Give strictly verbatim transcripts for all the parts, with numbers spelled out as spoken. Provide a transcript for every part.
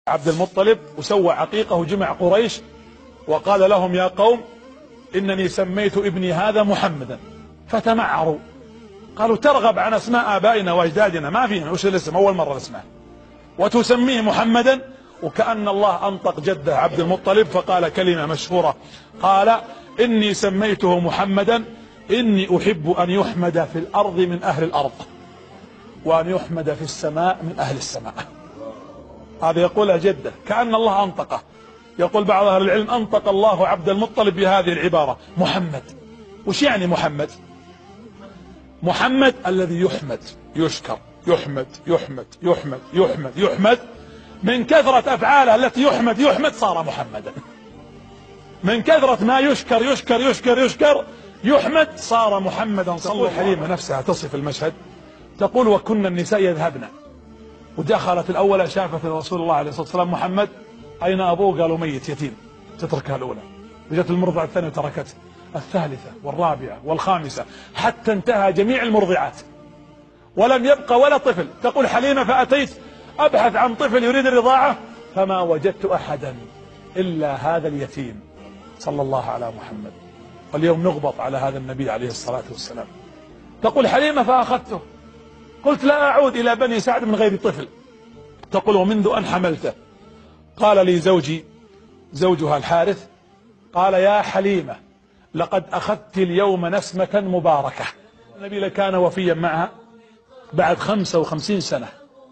عبد المطلب وسوى عقيقة وجمع قريش وقال لهم: يا قوم إنني سميت ابني هذا محمدا. فتمعروا قالوا: ترغب عن اسماء آبائنا وأجدادنا، ما فينا وش الاسم، أول مرة نسمعه، وتسميه محمدا. وكأن الله أنطق جده عبد المطلب فقال كلمة مشهورة، قال: إني سميته محمدا إني أحب أن يحمد في الأرض من أهل الأرض وأن يحمد في السماء من أهل السماء. هذا يقولها جده، كأن الله أنطقه. يقول بعض أهل العلم: أنطق الله عبد المطلب بهذه العبارة محمد. وش يعني محمد؟ محمد الذي يحمد، يشكر، يحمد يحمد يحمد يحمد يحمد. من كثرة أفعاله التي يحمد يحمد صار محمدا. من كثرة ما يشكر يشكر يشكر يشكر يحمد صار محمدا. صلى حليمة نفسها تصف المشهد، تقول: وكنا النساء يذهبن. ودخلت الأولى شافت رسول الله عليه الصلاة والسلام محمد: أين أبوه؟ قالوا: ميت يتيم. تتركها الأولى. وجت المرضعة الثانية وتركته، الثالثة والرابعة والخامسة، حتى انتهى جميع المرضعات ولم يبقى ولا طفل. تقول حليمة: فأتيت أبحث عن طفل يريد الرضاعة فما وجدت أحدا إلا هذا اليتيم. صلى الله على محمد. واليوم نغبط على هذا النبي عليه الصلاة والسلام. تقول حليمة: فأخذته، قلت: لا أعود إلى بني سعد من غير طفل. تقول: ومنذ أن حملته قال لي زوجي، زوجها الحارث، قال: يا حليمة لقد أخذت اليوم نسمة مباركة. النبي كان وفيا معها بعد خمسة وخمسين سنة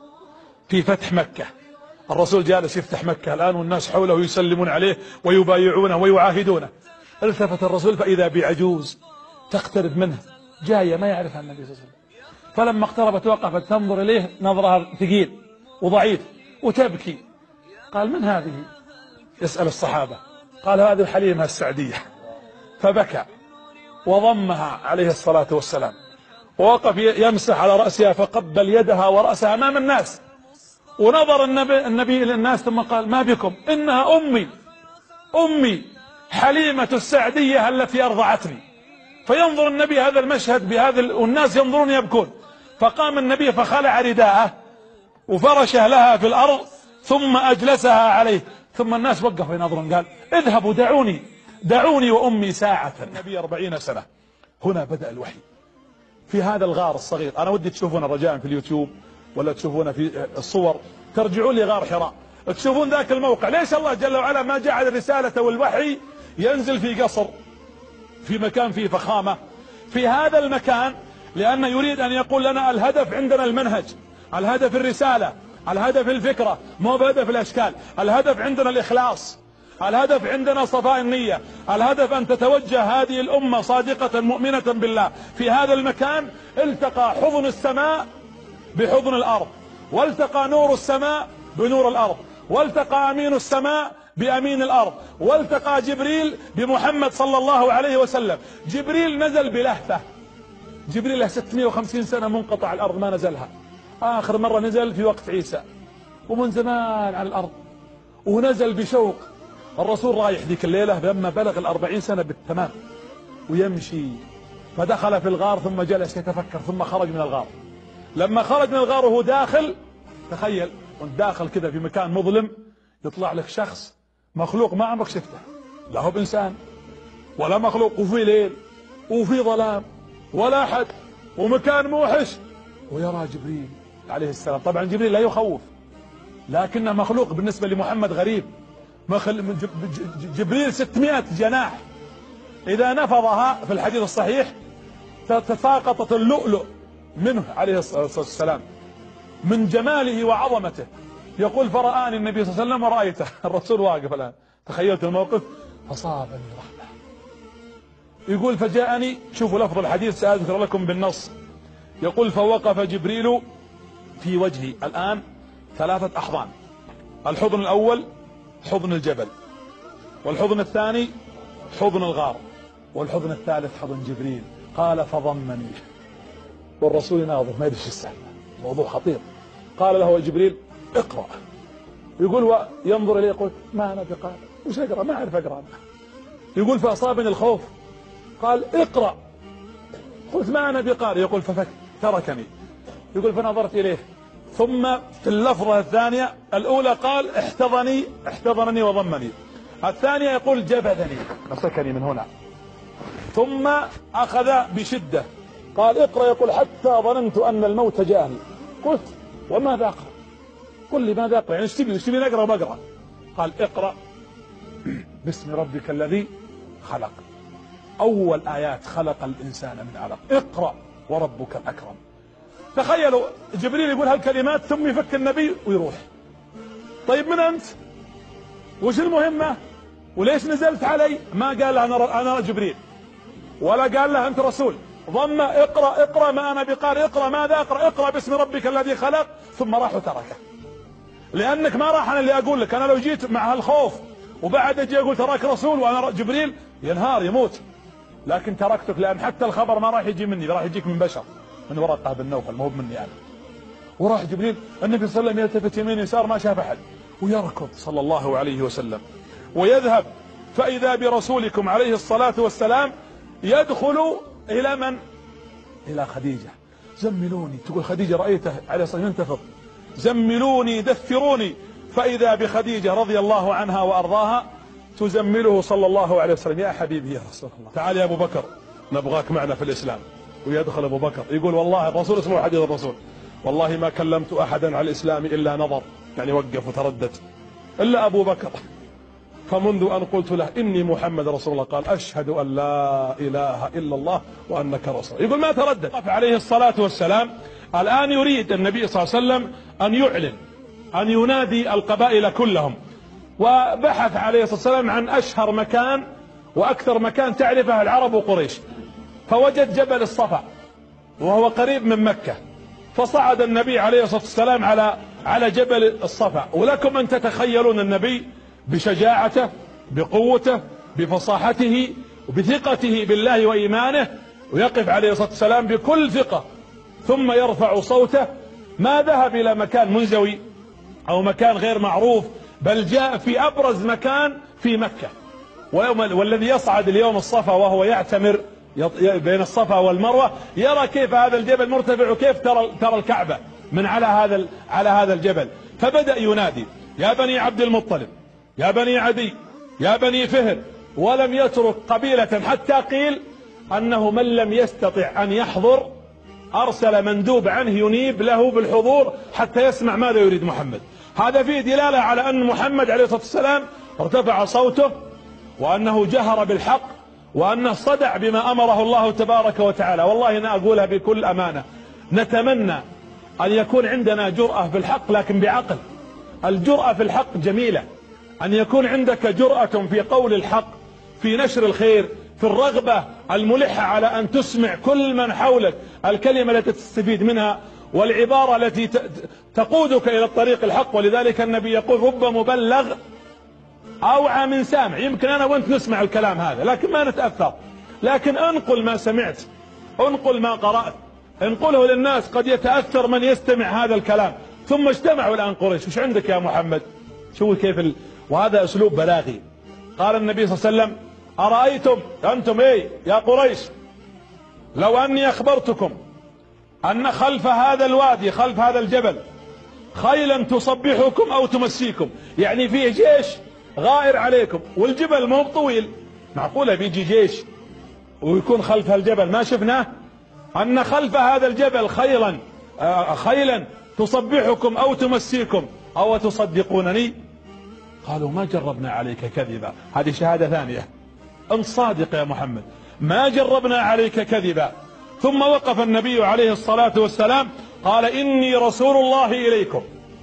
في فتح مكة. الرسول جالس يفتح مكة الآن والناس حوله يسلمون عليه ويبايعونه ويعاهدونه. التفت الرسول فإذا بعجوز تقترب منه جاية ما يعرفها النبي صلى الله عليه وسلم. فلما اقتربت وقفت تنظر إليه نظرها ثقيل وضعيف وتبكي. قال: من هذه؟ يسأل الصحابة. قال: هذه حليمة السعدية. فبكى وضمها عليه الصلاة والسلام ووقف يمسح على رأسها فقبل يدها ورأسها أمام الناس. ونظر النبي, النبي إلى الناس ثم قال: ما بكم؟ إنها أمي، أمي حليمة السعدية التي أرضعتني. فينظر النبي هذا المشهد بهذا والناس ينظرون يبكون. فقام النبي فخلع رداءه وفرشه لها في الأرض ثم أجلسها عليه. ثم الناس وقفوا ينظرون، قال: اذهبوا دعوني دعوني وأمي ساعة. النبي أربعين سنة. هنا بدأ الوحي في هذا الغار الصغير. أنا ودي تشوفون رجاء في اليوتيوب ولا تشوفون في الصور، ترجعون لغار حراء تشوفون ذاك الموقع. ليش الله جل وعلا ما جعل الرسالة والوحي ينزل في قصر، في مكان فيه فخامة؟ في هذا المكان لأنه يريد أن يقول لنا الهدف عندنا المنهج، الهدف الرسالة، الهدف الفكرة، مو بهدف الأشكال. الهدف عندنا الإخلاص، الهدف عندنا صفاء النية، الهدف أن تتوجه هذه الأمة صادقة مؤمنة بالله. في هذا المكان التقى حضن السماء بحضن الأرض، والتقى نور السماء بنور الأرض، والتقى أمين السماء بأمين الأرض، والتقى جبريل بمحمد صلى الله عليه وسلم. جبريل نزل بلهفة. جبريل له ستمائة وخمسين سنة منقطع الأرض ما نزلها. آخر مرة نزل في وقت عيسى ومن زمان على الأرض. ونزل بشوق. الرسول رايح ذيك الليلة لما بلغ الأربعين سنة بالتمام ويمشي. فدخل في الغار ثم جلس يتفكر ثم خرج من الغار. لما خرج من الغار وهو داخل، تخيل وانت داخل كذا في مكان مظلم يطلع لك شخص مخلوق ما عمرك شفته، لا هو بإنسان ولا مخلوق، وفي ليل وفي ظلام ولا أحد ومكان موحش، ويرى جبريل عليه السلام. طبعا جبريل لا يخوف لكنه مخلوق بالنسبة لمحمد غريب. جبريل ستمائة جناح إذا نفضها في الحديث الصحيح تتساقطت اللؤلؤ منه عليه الصلاة والسلام من جماله وعظمته. يقول: فرآني النبي صلى الله عليه وسلم ورأيته. الرسول واقف الآن، تخيلت الموقف، فصابني رحمة. يقول: فجاءني، شوفوا لفظ الحديث سأذكر لكم بالنص. يقول: فوقف جبريل في وجهي الآن ثلاثة أحضان. الحضن الأول حضن الجبل، والحضن الثاني حضن الغار، والحضن الثالث حضن جبريل. قال: فضمني. والرسول يناظر ما يدري ايش السالفه، موضوع خطير. قال له جبريل: اقرأ. يقول وينظر اليه يقول: ما انا بقارئ، وش اقرأ؟ ما اعرف اقرأ. يقول: فاصابني الخوف. قال: اقرأ. قلت: ما انا بقارئ. يقول: ففك تركني. يقول: فنظرت اليه ثم في اللفظة الثانية الأولى قال احتضني احتضنني وضمني، الثانية يقول جبذني مسكني من هنا، ثم أخذ بشدة قال اقرأ، يقول حتى ظننت أن الموت جاءني. قلت وماذا أقرأ؟ قل لي ماذا أقرأ، يعني ايش تبي ايش تبي نقرأ بقرأ. قال اقرأ باسم ربك الذي خلق، أول آيات خلق الإنسان من علق، اقرأ وربك الأكرم. تخيلوا جبريل يقول هالكلمات ثم يفك النبي ويروح. طيب من أنت؟ وش المهمة؟ وليش نزلت علي؟ ما قال له أنا أنا جبريل، ولا قال له أنت رسول. ضم اقرأ اقرأ ما أنا بقارئ، اقرأ ماذا أقرأ؟ اقرأ باسم ربك الذي خلق، ثم راح وتركه. لأنك ما راح أنا اللي أقول لك، أنا لو جيت مع هالخوف وبعد أجي أقول تراك رسول وأنا جبريل ينهار يموت، لكن تركتك لأن حتى الخبر ما راح يجي مني، راح يجيك من بشر، من ورقة بن نوفل، ما هو مني أنا. وراح جبريل، النبي صلى الله عليه وسلم يلتفت يمين يسار ما شاف أحد، ويركض صلى الله عليه وسلم ويذهب، فإذا برسولكم عليه الصلاة والسلام يدخل إلى من؟ إلى خديجة. زملوني، تقول خديجة رأيته عليه الصلاة والسلام ينتفض، زملوني دثروني، فإذا بخديجة رضي الله عنها وأرضاها تزمله صلى الله عليه وسلم. يا حبيبي يا رسول الله تعال يا أبو بكر نبغاك معنا في الإسلام. ويدخل أبو بكر يقول والله الرسول اسمه حديث الرسول، والله ما كلمت أحدا على الإسلام إلا نظر، يعني وقف وتردد، إلا أبو بكر. فمنذ أن قلت له إني محمد رسول الله قال أشهد أن لا إله إلا الله وأنك رسول. يقول ما تردد. عليه الصلاة والسلام الآن يريد النبي صلى الله عليه وسلم أن يعلن، أن ينادي القبائل كلهم، وبحث عليه الصلاة والسلام عن أشهر مكان وأكثر مكان تعرفه العرب وقريش، فوجد جبل الصفا وهو قريب من مكة، فصعد النبي عليه الصلاة والسلام على على جبل الصفا. ولكم أن تتخيلون النبي بشجاعته، بقوته، بفصاحته، وبثقته بالله وإيمانه، ويقف عليه الصلاة والسلام بكل ثقة، ثم يرفع صوته. ما ذهب إلى مكان منزوي أو مكان غير معروف، بل جاء في أبرز مكان في مكة. والذي يصعد اليوم الصفا وهو يعتمر بين الصفا والمروة يرى كيف هذا الجبل مرتفع وكيف ترى ترى الكعبة من على هذا على هذا الجبل. فبدأ ينادي يا بني عبد المطلب، يا بني عدي، يا بني فهر، ولم يترك قبيلة، حتى قيل أنه من لم يستطع أن يحضر أرسل مندوب عنه ينيب له بالحضور حتى يسمع ماذا يريد محمد. هذا فيه دلالة على أن محمد عليه الصلاة والسلام ارتفع صوته، وأنه جهر بالحق، وأنه صدع بما أمره الله تبارك وتعالى. والله أنا أقولها بكل أمانة، نتمنى أن يكون عندنا جرأة في الحق لكن بعقل. الجرأة في الحق جميلة، أن يكون عندك جرأة في قول الحق، في نشر الخير، في الرغبة الملحة على أن تسمع كل من حولك الكلمة التي تستفيد منها والعبارة التي تقودك إلى الطريق الحق. ولذلك النبي يقول رب مبلغ أوعى من سامع. يمكن أنا وأنت نسمع الكلام هذا لكن ما نتأثر، لكن انقل ما سمعت، انقل ما قرأت، انقله للناس، قد يتأثر من يستمع هذا الكلام. ثم اجتمعوا الآن قريش، وش عندك يا محمد؟ شو كيف ال... وهذا أسلوب بلاغي. قال النبي صلى الله عليه وسلم أرأيتم أنتم إيه يا قريش لو أني أخبرتكم أن خلف هذا الوادي، خلف هذا الجبل، خيلا تصبحكم أو تمسيكم، يعني فيه جيش غائر عليكم، والجبل مو طويل، معقولة بيجي جيش ويكون خلف هالجبل ما شفناه؟ أن خلف هذا الجبل خيلا آه خيلا تصبحكم أو تمسيكم أو تصدقونني؟ قالوا ما جربنا عليك كذبا. هذه شهادة ثانية، أنت صادق يا محمد، ما جربنا عليك كذبا. ثم وقف النبي عليه الصلاة والسلام قال إني رسول الله إليكم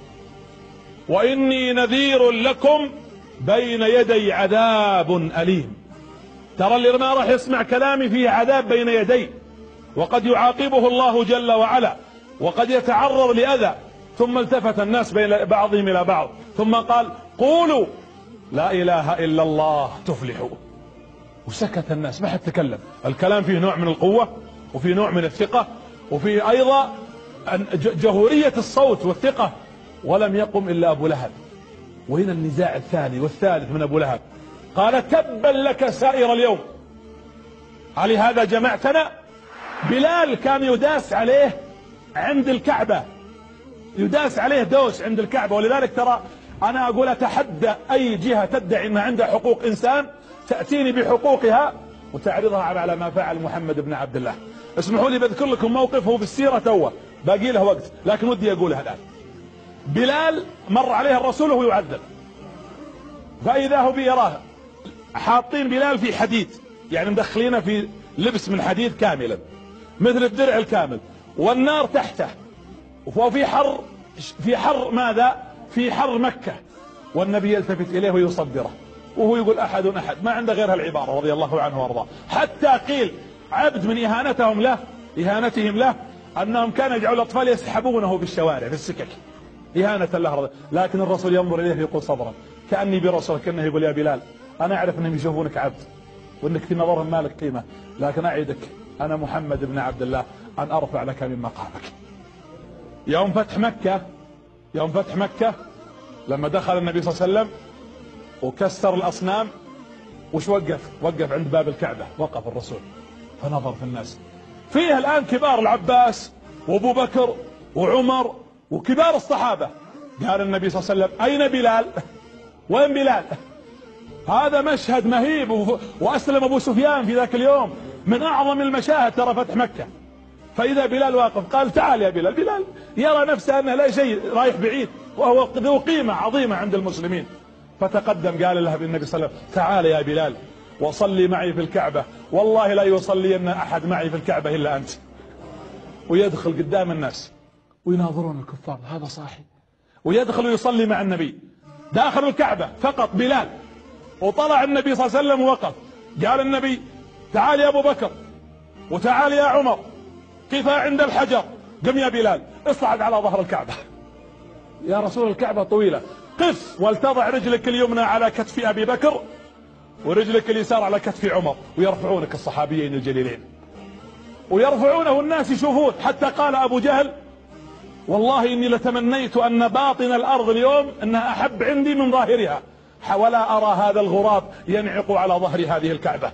وإني نذير لكم بين يدي عذاب أليم. ترى اللي ما راح يسمع كلامي فيه عذاب بين يدي، وقد يعاقبه الله جل وعلا، وقد يتعرض لأذى. ثم التفت الناس بين بعضهم إلى بعض ثم قال قولوا لا إله إلا الله تفلحوا. وسكت الناس، ما حد تكلم. الكلام فيه نوع من القوة، وفيه نوع من الثقة، وفيه أيضا جهورية الصوت والثقة. ولم يقم إلا أبو لهب. وهنا النزاع الثاني والثالث من أبو لهب، قال تبا لك سائر اليوم، علي هذا جمعتنا؟ بلال كان يداس عليه عند الكعبة يداس عليه دوس عند الكعبة. ولذلك ترى أنا أقول أتحدى أي جهة تدعي أن عندها حقوق إنسان تأتيني بحقوقها وتعرضها على ما فعل محمد بن عبد الله. اسمحوا لي بذكر لكم موقفه في السيرة توه، باقي له وقت لكن ودي أقولها الآن. بلال مر عليه الرسول وهو يعذب، فإذا هو بيراه حاطين بلال في حديد، يعني مدخلينه في لبس من حديد كاملا مثل الدرع الكامل، والنار تحته، وفي حر، في حر ماذا؟ في حر مكة، والنبي يلتفت إليه ويصبره وهو يقول أحد أحد، ما عنده غير هالعبارة رضي الله عنه وارضاه. حتى قيل عبد من إهانتهم له إهانتهم له أنهم كانوا يجعلوا الأطفال يسحبونه في الشوارع في السكك إهانة له، لكن الرسول ينظر إليه يقول صبرا، كأني برسول، كأنه يقول يا بلال أنا أعرف أنهم يشوفونك عبد وأنك في نظرهم مالك قيمة، لكن أعدك أنا محمد بن عبد الله أن أرفع لك من مقامك. يوم فتح مكة يوم فتح مكة لما دخل النبي صلى الله عليه وسلم وكسر الأصنام، وش وقف؟ وقف عند باب الكعبة، وقف الرسول فنظر في الناس، فيه الآن كبار العباس وأبو بكر وعمر وكبار الصحابة. قال النبي صلى الله عليه وسلم أين بلال؟ وين بلال؟ هذا مشهد مهيب، وأسلم أبو سفيان في ذاك اليوم، من أعظم المشاهد ترى فتح مكة. فإذا بلال واقف قال تعال يا بلال. بلال يرى نفسه أنه لا شيء، رايح بعيد، وهو ذو قيمة عظيمة عند المسلمين. فتقدم قال له النبي صلى الله عليه وسلم تعال يا بلال وصلي معي في الكعبة، والله لا يصلين أحد معي في الكعبة إلا أنت. ويدخل قدام الناس ويناظرون الكفار، هذا صاحي، ويدخل ويصلي مع النبي داخل الكعبة فقط بلال. وطلع النبي صلى الله عليه وسلم ووقف، قال النبي تعال يا أبو بكر وتعال يا عمر، قفا عند الحجر. قم يا بلال اصعد على ظهر الكعبة. يا رسول الكعبة طويلة، قف ولتضع رجلك اليمنى على كتف أبي بكر ورجلك اليسار على كتف عمر. ويرفعونك الصحابيين الجليلين ويرفعونه الناس يشوفون، حتى قال أبو جهل والله إني لتمنيت أن باطن الأرض اليوم أنها أحب عندي من ظاهرها، ولا أرى هذا الغراب ينعق على ظهر هذه الكعبة.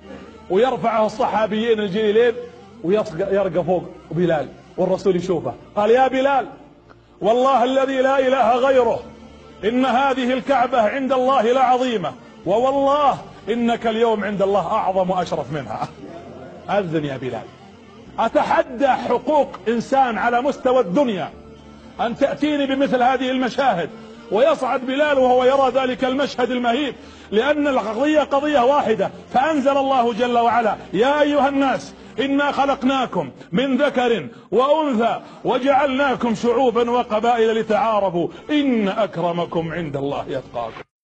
ويرفعه الصحابيين الجليلين ويرقى فوق بلال، والرسول يشوفه قال يا بلال والله الذي لا إله غيره إن هذه الكعبة عند الله لعظيمة، ووالله إنك اليوم عند الله أعظم وأشرف منها. أذن يا بلال. أتحدى حقوق إنسان على مستوى الدنيا أن تأتيني بمثل هذه المشاهد، ويصعد بلال وهو يرى ذلك المشهد المهيب، لأن القضية قضية واحدة. فأنزل الله جل وعلا يا أيها الناس إنا خلقناكم من ذكر وأنثى وجعلناكم شعوبا وقبائل لتعارفوا إن أكرمكم عند الله يتقاكم.